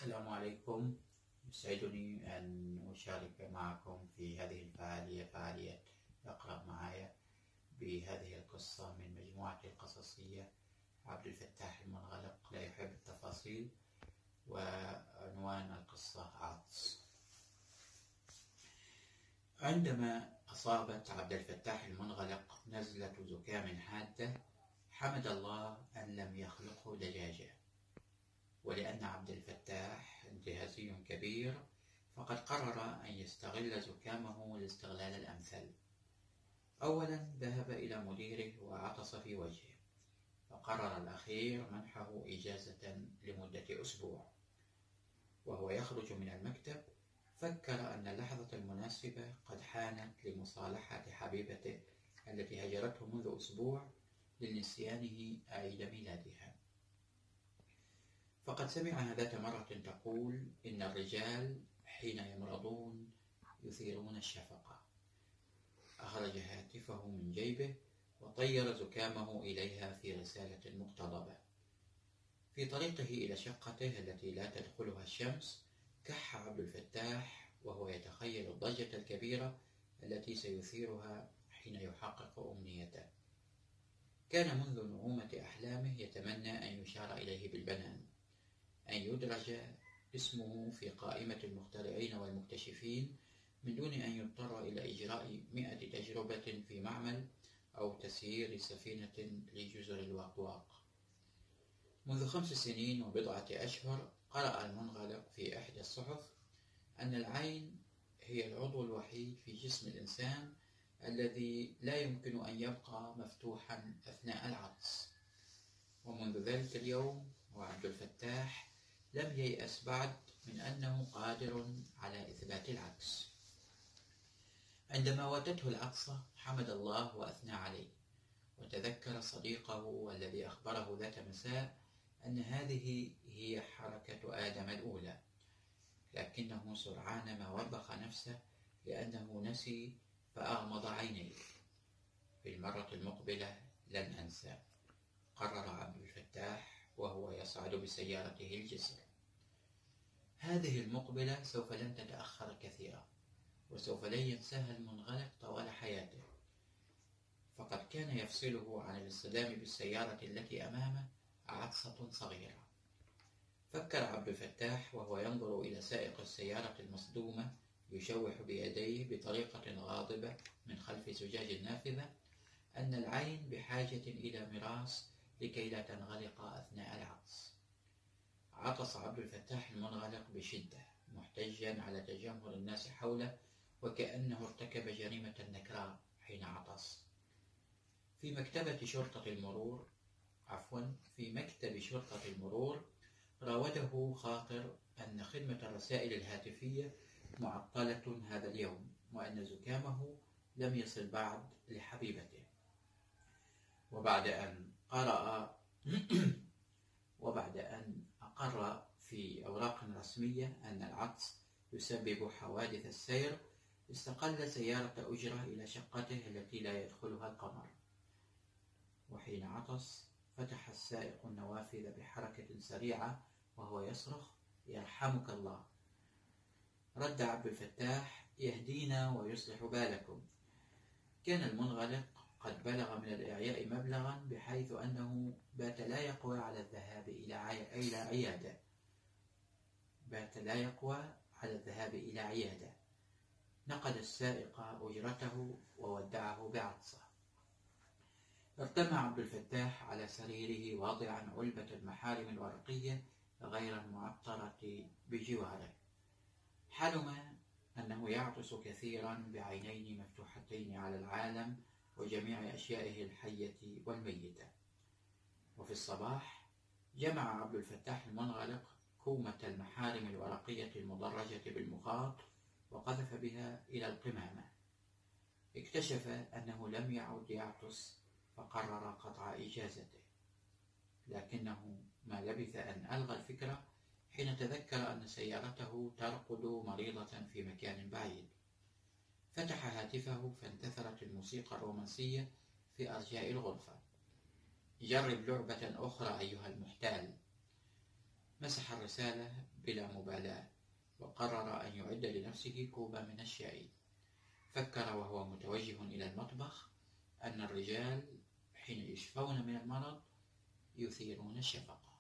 السلام عليكم. يسعدني أن أشارك معكم في هذه الفعالية، فعالية اقرأ معايا، بهذه القصة من مجموعة القصصية عبد الفتاح المنغلق لا يحب التفاصيل. وعنوان القصة عطس. عندما أصابت عبد الفتاح المنغلق نزلة زكام حادة، حمد الله أن لم يخلقه دجاجة. ولأن عبد الفتاح انتهازي كبير، فقد قرر أن يستغل زكامه الاستغلال الأمثل. أولا ذهب إلى مديره وعطس في وجهه، فقرر الأخير منحه إجازة لمدة أسبوع. وهو يخرج من المكتب فكر أن اللحظة المناسبة قد حانت لمصالحة حبيبته التي هجرته منذ أسبوع لنسيانه عيد ميلادها. فقد سمعها ذات مرة تقول إن الرجال حين يمرضون يثيرون الشفقة. أخرج هاتفه من جيبه وطير زكامه إليها في رسالة مقتضبة. في طريقه إلى شقته التي لا تدخلها الشمس، كح عبد الفتاح وهو يتخيل الضجة الكبيرة التي سيثيرها حين يحقق أمنيته. كان منذ نعومة أحلامه يتمنى أن يشار إليه بالبنان، أن يدرج اسمه في قائمة المخترعين والمكتشفين من دون أن يضطر إلى إجراء 100 تجربة في معمل أو تسيير سفينة لجزر الواقواق. منذ 5 سنين وبضعة أشهر قرأ المنغلق في إحدى الصحف أن العين هي العضو الوحيد في جسم الإنسان الذي لا يمكن أن يبقى مفتوحا أثناء العطس. ومنذ ذلك اليوم وعبد الفتاح لم ييأس بعد من أنه قادر على إثبات العكس. عندما واتته العطسة حمد الله وأثنى عليه، وتذكر صديقه الذي أخبره ذات مساء أن هذه هي حركة آدم الأولى، لكنه سرعان ما وبخ نفسه لأنه نسي فأغمض عينيه. في المرة المقبلة لن أنسى، قرر عبد الفتاح وهو يصعد بسيارته الجسر. هذه المقبلة سوف لن تتأخر كثيرا، وسوف لن ينساها المنغلق طوال حياته، فقد كان يفصله عن الاصطدام بالسيارة التي أمامه عطسة صغيرة. فكر عبد الفتاح وهو ينظر إلى سائق السيارة المصدومة يشوح بيديه بطريقة غاضبة من خلف زجاج النافذة أن العين بحاجة إلى مراس لكي لا تنغلق أثناء العطس. عطس عبد الفتاح المنغلق بشدة، محتجا على تجمهر الناس حوله وكأنه ارتكب جريمة نكراء حين عطس. في مكتب شرطة المرور راوده خاطر أن خدمة الرسائل الهاتفية معطلة هذا اليوم، وأن زكامه لم يصل بعد لحبيبته. وبعد أن أقر في أوراق رسمية أن العطس يسبب حوادث السير، استقل سيارة أجرة إلى شقته التي لا يدخلها القمر. وحين عطس فتح السائق النوافذ بحركة سريعة وهو يصرخ: يرحمك الله. رد عبد الفتاح: يهدينا ويصلح بالكم. كان المنغلق قد بلغ من الإعياء مبلغا بحيث أنه بات لا يقوى على الذهاب إلى عيادة. نقد السائق أجرته وودعه بعطسة. ارتمى عبد الفتاح على سريره واضعا علبة المحارم الورقية غير المعطرة بجواره. حلم أنه يعطس كثيرا بعينين مفتوحتين على العالم وجميع أشيائه الحية والميتة. وفي الصباح جمع عبد الفتاح المنغلق كومة المحارم الورقية المدرجة بالمخاط وقذف بها إلى القمامة. اكتشف أنه لم يعد يعطس، فقرر قطع إجازته. لكنه ما لبث أن ألغى الفكرة حين تذكر أن سيارته ترقد مريضة في مكان بعيد. فتح هاتفه فانتثرت الموسيقى الرومانسية في أرجاء الغرفة. جرب لعبة أخرى أيها المحتال. مسح الرسالة بلا مبالاة، وقرر أن يعد لنفسه كوبا من الشاي. فكر وهو متوجه إلى المطبخ أن الرجال حين يشفون من المرض يثيرون الشفقة.